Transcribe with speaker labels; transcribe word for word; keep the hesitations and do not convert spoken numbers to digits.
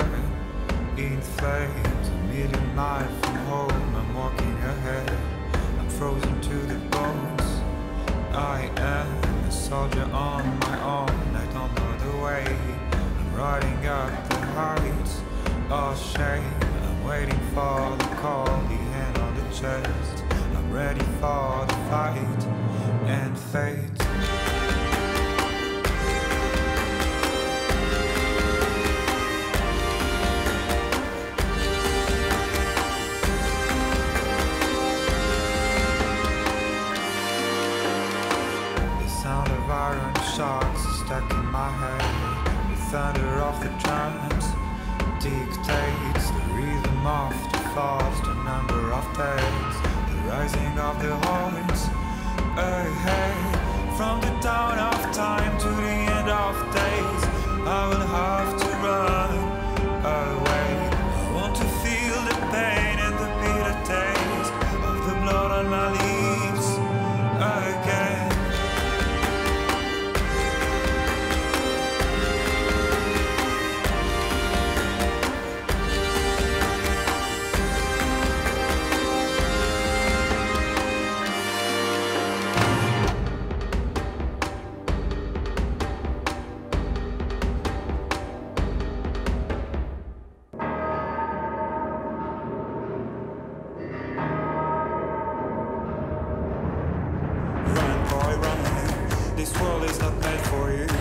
Speaker 1: head in flames, a million miles from home. I'm walking ahead, I'm frozen to the bones. I am a soldier on my own, I don't know the way. I'm riding up the heights of shame. I'm waiting for the call, the hand on the chest. I'm ready for the fight and fate. Sound of iron shocks stuck in my head. The thunder of the drums dictates the rhythm of the thoughts, the number of days, the rising of the horns ahead. From the dawn of time to the end of days, I will have to run away. I want to feel the pain and the bitter taste of the blood on my lips again. This world is not made for you.